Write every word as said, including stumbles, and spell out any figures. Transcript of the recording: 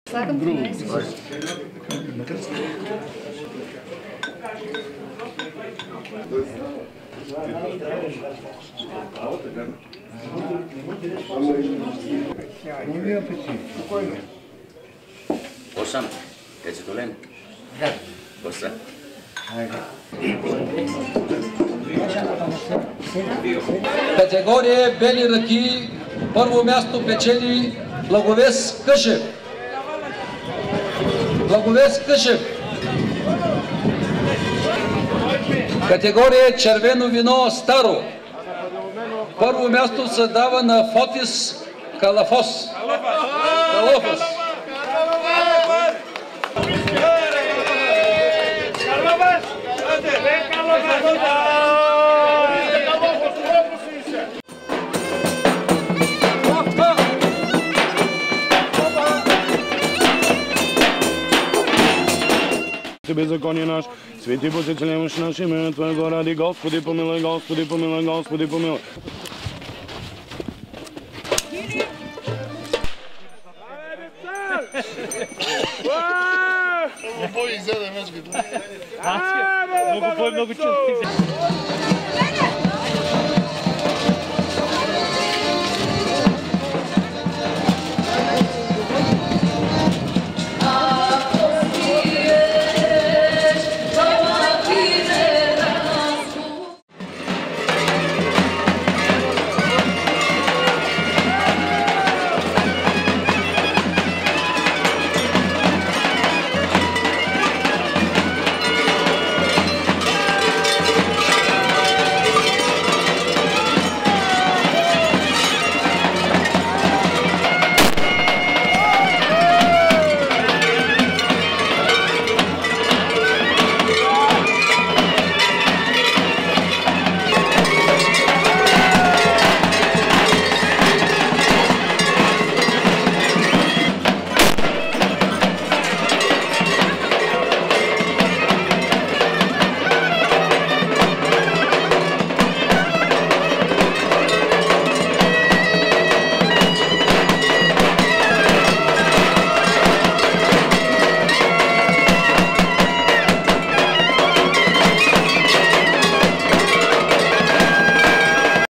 Слагам друго. Осам, къде долен? Да. Оса. Категория бели ръки. Първо място печели Благовест Къшев. Благовест Къшев. Категория червено вино старо. Първо място се дава на Фотис Калафос. Калафос. Беззаконие наш, свети посетилемш наш име Твоего ради, Господи помилуй, Господи помилуй, Господи помилуй. Много по-много често.